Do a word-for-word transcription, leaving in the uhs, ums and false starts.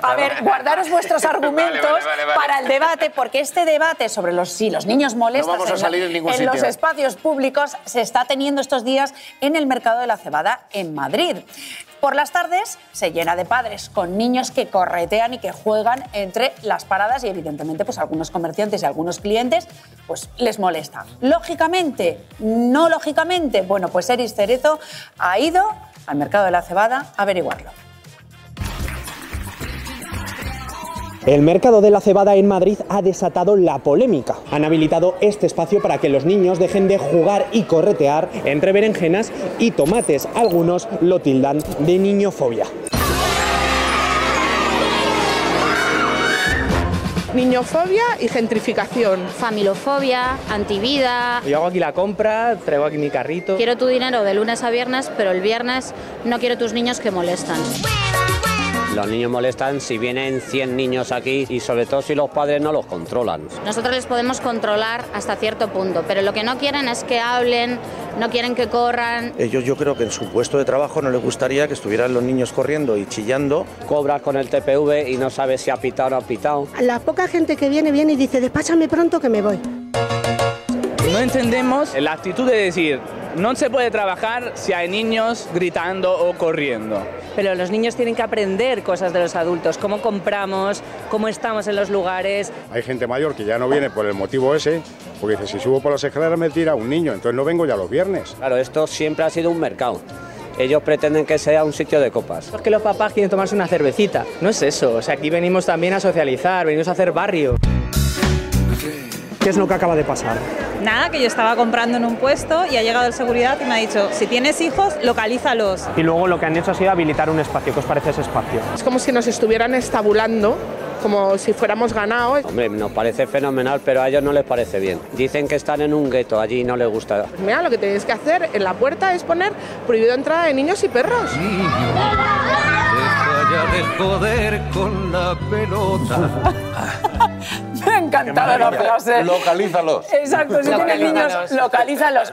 A ver, guardaros vuestros argumentos vale, vale, vale, vale. para el debate, porque este debate sobre los si los niños molestan no vamos a salir en, ningún en los espacios públicos se está teniendo estos días en el Mercado de la Cebada en Madrid. Por las tardes se llena de padres con niños que corretean y que juegan entre las paradas y evidentemente pues algunos comerciantes y algunos clientes pues les molesta. Lógicamente, no lógicamente, bueno pues Eris Cerezo ha ido al Mercado de la Cebada a averiguarlo. El Mercado de la Cebada en Madrid ha desatado la polémica. Han habilitado este espacio para que los niños dejen de jugar y corretear entre berenjenas y tomates. Algunos lo tildan de niñofobia. Niñofobia y gentrificación. Familiofobia, antivida. Yo hago aquí la compra, traigo aquí mi carrito. Quiero tu dinero de lunes a viernes, pero el viernes no quiero tus niños que molestan. Los niños molestan si vienen cien niños aquí y sobre todo si los padres no los controlan. Nosotros les podemos controlar hasta cierto punto, pero lo que no quieren es que hablen, no quieren que corran. Ellos yo creo que en su puesto de trabajo no les gustaría que estuvieran los niños corriendo y chillando. Cobras con el T P V y no sabes si ha pitado o no ha pitado. La poca gente que viene, viene y dice, despáchame pronto que me voy. No entendemos la actitud de decir, no se puede trabajar si hay niños gritando o corriendo. Pero los niños tienen que aprender cosas de los adultos, cómo compramos, cómo estamos en los lugares. Hay gente mayor que ya no viene por el motivo ese, porque dice, si subo por las escaleras me tira un niño, entonces no vengo ya los viernes. Claro, esto siempre ha sido un mercado. Ellos pretenden que sea un sitio de copas. Porque los papás quieren tomarse una cervecita. No es eso, o sea, aquí venimos también a socializar, venimos a hacer barrio. ¿Qué es lo que acaba de pasar? Nada, que yo estaba comprando en un puesto y ha llegado el seguridad y me ha dicho, si tienes hijos, localízalos. Y luego lo que han hecho ha sido habilitar un espacio. ¿Qué os parece ese espacio? Es como si nos estuvieran estabulando, como si fuéramos ganados. Hombre, nos parece fenomenal, pero a ellos no les parece bien. Dicen que están en un gueto, allí no les gusta. Pues mira, lo que tenéis que hacer en la puerta es poner prohibido entrada de niños y perros. Deja ya de joder con la pelota. Me ha encantado la frase. Localízalos. Exacto, si tienes niños, localízalos.